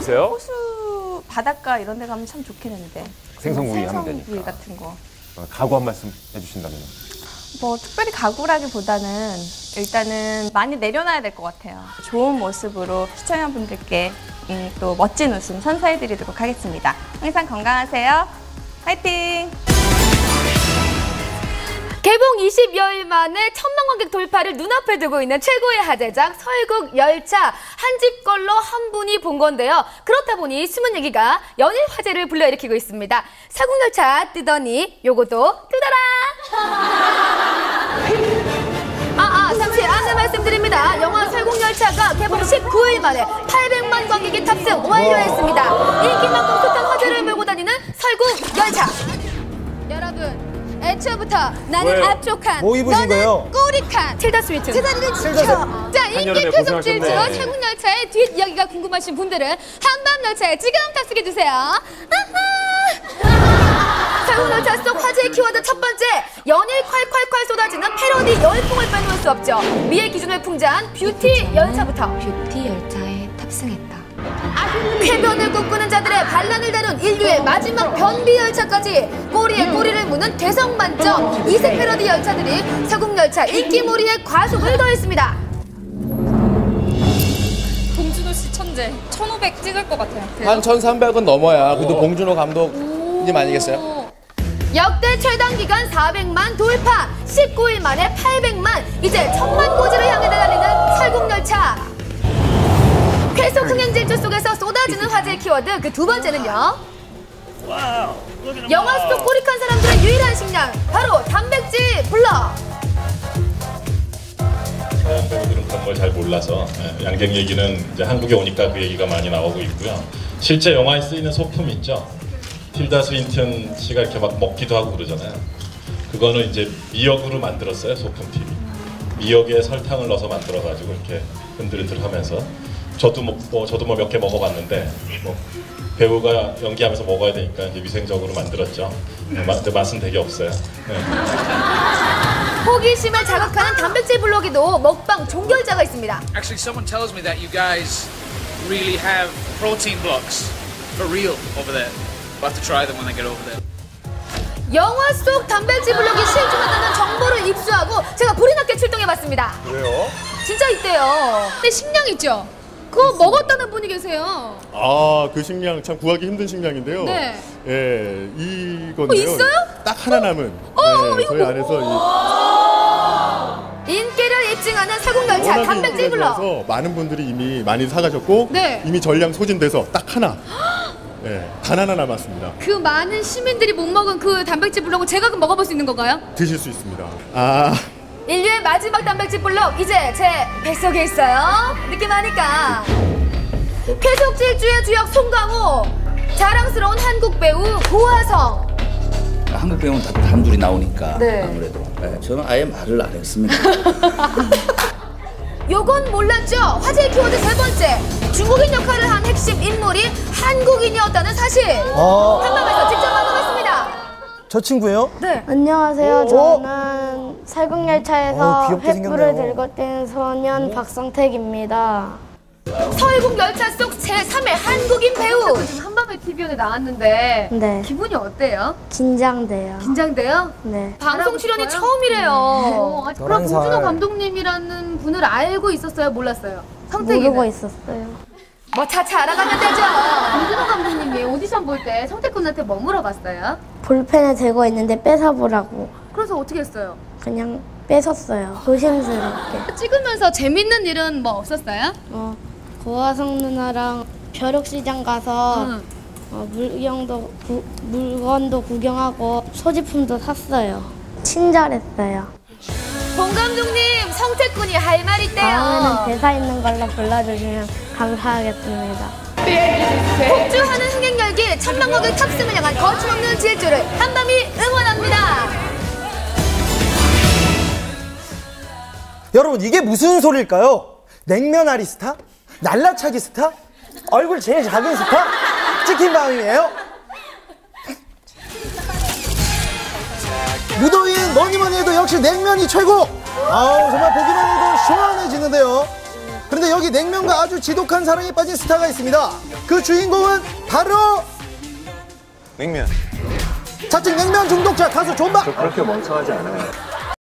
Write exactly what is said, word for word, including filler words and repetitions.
있어요? 호수, 바닷가 이런 데 가면 참 좋겠는데. 생선구이 하면 되니까. 생선구이 같은 거. 각오 한 말씀 해주신다면? 뭐 특별히 각오라기보다는 일단은 많이 내려놔야 될 것 같아요. 좋은 모습으로 시청자분들께 음, 또 멋진 웃음 선사해드리도록 하겠습니다. 항상 건강하세요. 화이팅! 개봉 이십여일 만에 천만 관객 돌파를 눈앞에 두고 있는 최고의 화제작 설국열차. 한 집 걸로 한 분이 본 건데요. 그렇다 보니 숨은 얘기가 연일 화제를 불러일으키고 있습니다. 설국열차 뜨더니 요것도 뜨더라. 아, 아, 잠시 안내 말씀드립니다. 영화 설국열차가 개봉 십구일 만에 팔백만 관객이 탑승 완료했습니다. 인기만큼 숱한 화제를 몰고 다니는 설국열차. 여러분, 애초부터 나는 왜요? 앞쪽칸, 뭐 입으신 너는 거예요? 꼬리칸. 틸다 스위트. 제 자리를 지켜. 자, 인기 한여름에 계속 질주 고생하셨네. 설국열차의 뒷이야기가 궁금하신 분들은 한밤열차에 지금 탑승해주세요. 설국열차 속 화제의 키워드 첫 번째, 연일 콸콸콸 쏟아지는 패러디 열풍을 빼놓을 수 없죠. 미의 기준을 풍자한 뷰티 열차부터 뷰티 열차에 탑승했다. 쾌변을 꿈꾸는 자들의 반란을 다룬 인류의 마지막 변비 열차까지 꼬리에 꼬리를 무는 개성 만점 이색 패러디 열차들이 설국열차 인기몰이에 과속을 더했습니다. 봉준호 씨 천재. 천오백 찍을 것 같아요. 한 천삼백은 넘어야 그래도 봉준호 감독님 아니겠어요? 역대 최단 기간 사백만 돌파, 십구일 만에 팔백만, 이제 천만 고지를 향해 달리는 설국열차. 계속 흥행 질주 속에서 쏟아지는 화제의 키워드 그 두 번째는요. 영화 속 꼬리칸 사람들의 유일한 식량, 바로 단백질 블럭. 서양 배우들은 그런 걸 잘 몰라서 양갱 얘기는 이제 한국에 오니까 그 얘기가 많이 나오고 있고요. 실제 영화에 쓰이는 소품 있죠. 틸다 스윈튼 씨가 이렇게 막 먹기도 하고 그러잖아요. 그거는 이제 미역으로 만들었어요, 소품팀이. 미역에 설탕을 넣어서 만들어가지고 이렇게 흔들흔들하면서. 저도 뭐, 뭐 저도 뭐 몇 개 먹어봤는데 뭐 배우가 연기하면서 먹어야 되니까 이제 위생적으로 만들었죠. 네, 맛, 맛은 되게 없어요. 네. 호기심을 자극하는 단백질 블록에도 먹방 종결자가 있습니다. Actually, someone tells me that you guys really have protein blocks for real over there. We'll have to try them when I get over there. 영화 속 단백질 블록이 실존한다는 정보를 입수하고 제가 불이 나게 출동해봤습니다. 그래요? 진짜 있대요. 근데 식량 있죠? 그거 먹었다는 분이 계세요. 아, 그 식량 참 구하기 힘든 식량인데요. 네. 예, 이건데요. 어, 있어요? 딱 하나 남은. 어, 네, 이거 저희 안에서 인기를 입증하는 이 설국열차 워낙에 단백질 인기가 블록. 좋아서 많은 분들이 이미 많이 사가셨고 네. 이미 전량 소진돼서 딱 하나. 예, 단 하나 남았습니다. 그 많은 시민들이 못 먹은 그 단백질 블록을 제가 그럼 먹어볼 수 있는 건가요? 드실 수 있습니다. 아. 인류의 마지막 단백질 블록 이제 제 뱃속에 있어요. 느낌 아니까. 계속 질주의 주역 송강호, 자랑스러운 한국 배우 고화성. 한국 배우는 다 단둘이 나오니까 네. 아무래도 네, 저는 아예 말을 안 했습니다. 요건 몰랐죠? 화제의 키워드 세 번째, 중국인 역할을 한 핵심 인물이 한국인이었다는 사실. 어. 한밤에서 직접 만나봤습니다. 저 친구예요? 네. 안녕하세요. 오. 저는 설국열차에서 어, 귀엽게 횃불을 생겼네요. 들고 뛴 소년 박성택입니다. 설국열차 속 제삼의 한국인 배우. 지금 한밤에 티비에 나왔는데 네. 기분이 어때요? 긴장돼요. 긴장돼요? 네. 방송 출연이 처음이래요. 어, 아, 그럼 열한 살. 봉준호 감독님이라는 분을 알고 있었어요? 몰랐어요? 성택이는? 모르고 있었어요. 뭐 차차 알아가면 되죠. 봉준호 감독님이 오디션 볼 때 성택 군한테 뭐 물어봤어요? 볼펜을 들고 있는데 뺏어보라고. 그래서 어떻게 했어요? 그냥 뺏었어요. 조심스럽게. 찍으면서 재밌는 일은 뭐 없었어요? 어, 고화성 누나랑 벼룩시장 가서 응. 어, 물건도, 구, 물건도 구경하고 소지품도 샀어요. 친절했어요. 봉 감독님, 성택 군이 할 말 있대요. 다음에는 대사 있는 걸로 불러주시면 감사하겠습니다. 폭주하는 흥행 열기, 천만 관객 탑승을 향한 거침없는 질주를 한밤이 응원합니다. 여러분, 이게 무슨 소리일까요? 냉면아리 스타? 날라차기 스타? 얼굴 제일 작은 스타? 치킨방이에요? 무더위엔 뭐니뭐니 해도 역시 냉면이 최고! 아우, 정말 보기만 해도 시원해지는데요. 그런데 여기 냉면과 아주 지독한 사랑에 빠진 스타가 있습니다. 그 주인공은 바로 냉면. 자칭 냉면 중독자 가수 존박. 그렇게 멍청하지 않아요.